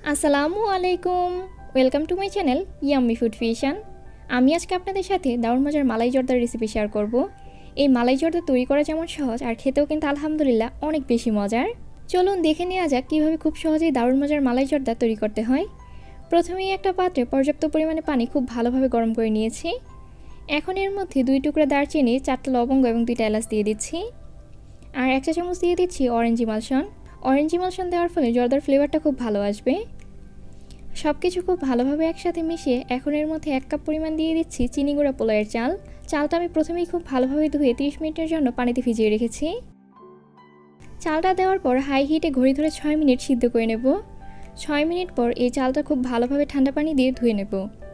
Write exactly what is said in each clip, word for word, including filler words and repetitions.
আসসালামু আলাইকুম, welcome to my channel yummy food fusion. আমি আজকে আপনাদের সাথে দারুণ মজার মালাই জর্দার রেসিপি শেয়ার করব। এই মালাই জর্দা তৈরি করা যেমন সহজ আর খেতেও কিন্তু আলহামদুলিল্লাহ অনেক বেশি মজার। চলুন দেখে নেওয়া যাক কীভাবে খুব সহজেই দারুণ মজার মালাই জর্দা তৈরি করতে হয়। প্রথমেই একটা পাত্রে পর্যাপ্ত পরিমাণে পানি খুব ভালোভাবে গরম করে নিয়েছি। এখন এর মধ্যে দুই টুকরা দারচিনি, চারটা লবঙ্গ এবং দুইটা এলাচ দিয়ে দিচ্ছি। আর এক চা চামচ দিয়ে দিচ্ছি অরেঞ্জ ইমালশন। অরেঞ্জ ইমালশন দেওয়ার ফলে জর্দার ফ্লেভারটা খুব ভালো আসবে। সব কিছু খুব ভালোভাবে একসাথে মিশিয়ে এখন এর মধ্যে এক কাপ পরিমাণ দিয়ে দিচ্ছি চিনি গুঁড়া পোলাওয়ের চাল। চালটা আমি প্রথমেই খুব ভালোভাবে ধুয়ে তিরিশ মিনিটের জন্য পানিতে ভিজিয়ে রেখেছি। চালটা দেওয়ার পর হাই হিটে ঘড়ি ধরে ছয় মিনিট সিদ্ধ করে নেব। ছয় মিনিট পর এই চালটা খুব ভালোভাবে ঠান্ডা পানি দিয়ে ধুয়ে নেব।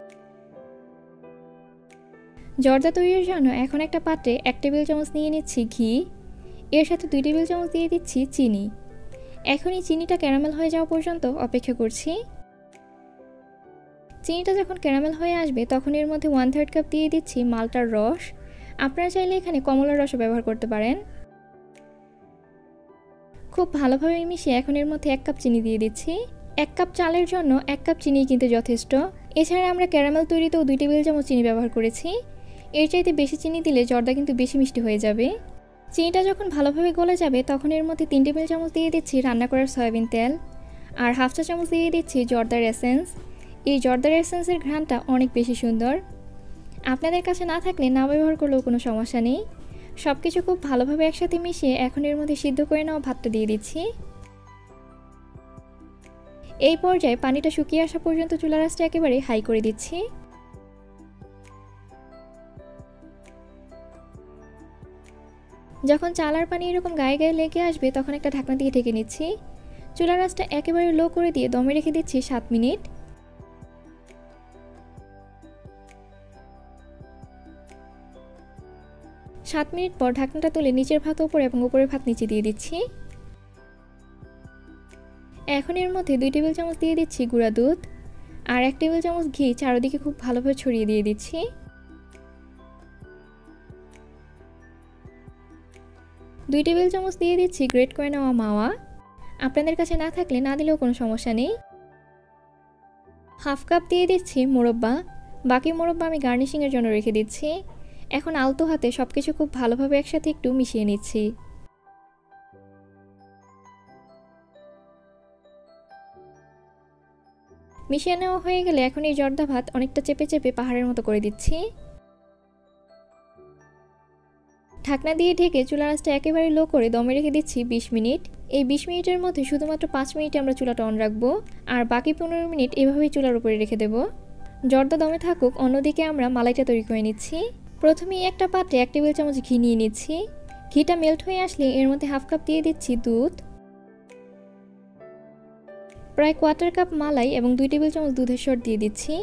জর্দা তৈরির জন্য এখন একটা পাত্রে এক টেবিল চামচ নিয়ে নিচ্ছি ঘি। এর সাথে দুই টেবিল চামচ দিয়ে দিচ্ছি চিনি। এখন এই চিনিটা ক্যারামেল হয়ে যাওয়া পর্যন্ত অপেক্ষা করছি। চিনিটা যখন ক্যারামেল হয়ে আসবে তখন এর মধ্যে ওয়ান থার্ড কাপ দিয়ে দিচ্ছি মালটার রস। আপনারা চাইলে এখানে কমলার রসও ব্যবহার করতে পারেন। খুব ভালোভাবে মিশিয়ে এখন এর মধ্যে এক কাপ চিনি দিয়ে দিচ্ছি। এক কাপ চালের জন্য এক কাপ চিনি কিন্তু যথেষ্ট। এছাড়া আমরা ক্যারামেল তৈরিতেও দুই টেবিল চামচ চিনি ব্যবহার করেছি। এর চাইতে বেশি চিনি দিলে জর্দা কিন্তু বেশি মিষ্টি হয়ে যাবে। চিনিটা যখন ভালোভাবে গলে যাবে তখন এর মধ্যে তিন টেবিল চামচ দিয়ে দিচ্ছি রান্না করার সয়াবিন তেল। আর হাফ চা চামচ দিয়ে দিচ্ছি জর্দার এসেন্স। এই জর্দার এসেন্সের ঘ্রাণটা অনেক বেশি সুন্দর। আপনাদের কাছে না থাকলে না ব্যবহার করলেও কোনো সমস্যা নেই। সব কিছু খুব ভালোভাবে একসাথে মিশিয়ে এখন এর মধ্যে সিদ্ধ করে নেওয়া ভাতটা দিয়ে দিচ্ছি। এই পর্যায়ে পানিটা শুকিয়ে আসা পর্যন্ত চুলার আঁচটা একেবারে হাই করে দিচ্ছি। যখন চাল আর পানি এরকম গায়ে গায়ে লেগে আসবে তখন একটা ঢাকনা দিয়ে ঢেকে নিচ্ছি। চুলার আঁচটা একেবারে লো করে দিয়ে দমে রেখে দিচ্ছি সাত মিনিট। সাত মিনিট পর ঢাকনাটা তুলে নিচের ভাত উপরে এবং উপরের ভাত নিচে দিয়ে দিচ্ছি। এখন এর মধ্যে দুই টেবিল চামচ দিয়ে দিচ্ছি গুঁড়া দুধ। আর এক টেবিল চামচ ঘি চারদিকে খুব ভালোভাবে ছড়িয়ে দিয়ে দিচ্ছি। দুই টেবিল চামচ দিয়ে দিচ্ছি গ্রেট করে নেওয়া মাওয়া। আপনাদের কাছে না থাকলে না দিলেও কোনো সমস্যা নেই। হাফ কাপ দিয়ে দিচ্ছি মোরব্বা। বাকি মোরব্বা আমি গার্নিশিংয়ের জন্য রেখে দিচ্ছি। এখন আলতো হাতে সব কিছু খুব ভালোভাবে একসাথে একটু মিশিয়ে নিচ্ছি। মিশিয়ে নেওয়া হয়ে গেলে এখন এই জর্দা ভাত অনেকটা চেপে চেপে পাহাড়ের মতো করে দিচ্ছি। ঢাকনা দিয়ে ঢেকে চুলার আঁচটা একেবারে লো করে দমে রেখে দিচ্ছি বিশ মিনিট। এই বিশ মিনিটের মধ্যে শুধুমাত্র পাঁচ মিনিটে আমরা চুলাটা অন রাখবো। আর বাকি পনেরো মিনিট এভাবেই চুলার উপরে রেখে দেব। জর্দা দমে থাকুক, অন্যদিকে আমরা মালাইটা তৈরি করে নিচ্ছি। প্রথমেই একটা পাত্রে এক টেবিল চামচ ঘি নিয়ে নিচ্ছি। ঘিটা মেল্ট হয়ে আসলে এর মধ্যে হাফ কাপ দিয়ে দিচ্ছি দুধ। প্রায় কোয়ার্টার কাপ মালাই এবং দুই টেবিল চামচ দুধের সর দিয়ে দিচ্ছি।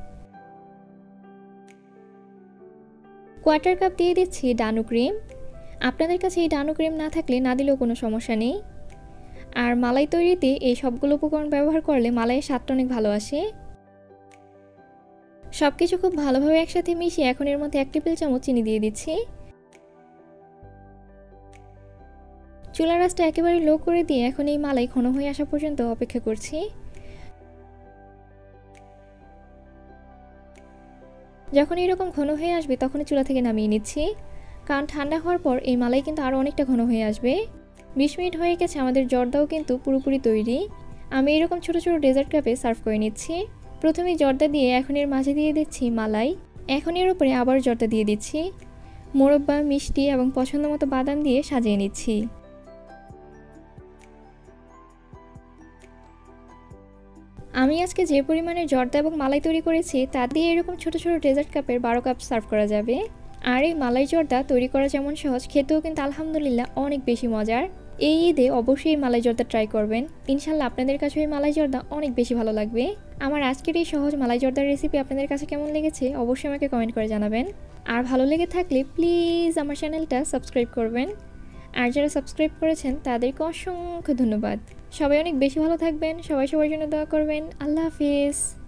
কোয়ার্টার কাপ দিয়ে দিচ্ছি ডানু ক্রিম। আপনাদের কাছে এই ডানু ক্রিম না থাকলে না দিলেও কোনো সমস্যা নেই। আর মালাই তৈরিতে এই সবগুলো উপকরণ ব্যবহার করলে মালাইয়ের স্বাদটা অনেক ভালো আসে। সব কিছু খুব ভালোভাবে একসাথে মিশিয়ে এখন এর মধ্যে এক টেবিল চামচ চিনি দিয়ে দিচ্ছি। চুলার আঁচটা একেবারে লো করে দিয়ে এখন এই মালাই ঘন হয়ে আসা পর্যন্ত অপেক্ষা করছি। যখন এরকম ঘন হয়ে আসবে তখন চুলা থেকে নামিয়ে নিচ্ছি, কারণ ঠান্ডা হওয়ার পর এই মালাই কিন্তু আরও অনেকটা ঘন হয়ে আসবে। বিশ মিনিট হয়ে গেছে, আমাদের জর্দাও কিন্তু পুরোপুরি তৈরি। আমি এরকম ছোটো ছোটো ডেজার্ট কাপে সার্ভ করে নিচ্ছি। প্রথমে জর্দা দিয়ে এখন এর মাঝে দিয়ে দিচ্ছি মালাই। এখন এর উপরে আবার জর্দা দিয়ে দিচ্ছি। মোরব্বা, মিষ্টি এবং পছন্দ মতো বাদাম দিয়ে সাজিয়ে নিচ্ছি। আমি আজকে যে পরিমাণে জর্দা এবং মালাই তৈরি করেছি তা দিয়ে এরকম ছোটো ছোটো ডেজার্ট কাপের বারো কাপ সার্ভ করা যাবে। আর এই মালাই জর্দা তৈরি করা যেমন সহজ, খেতেও কিন্তু আলহামদুলিল্লাহ অনেক বেশি মজার। এই ঈদে অবশ্যই মালাই জর্দা ট্রাই করবেন। ইনশাল্লাহ আপনাদের কাছে এই মালাই জর্দা অনেক বেশি ভালো লাগবে। আমার আজকের এই সহজ মালাই জর্দার রেসিপি আপনাদের কাছে কেমন লেগেছে অবশ্যই আমাকে কমেন্ট করে জানাবেন। আর ভালো লেগে থাকলে প্লিজ আমার চ্যানেলটা সাবস্ক্রাইব করবেন। আর যারা সাবস্ক্রাইব করেছেন তাদেরকে অসংখ্য ধন্যবাদ। সবাই অনেক বেশি ভালো থাকবেন। সবাই সবার জন্য দোয়া করবেন। আল্লাহ হাফিজ।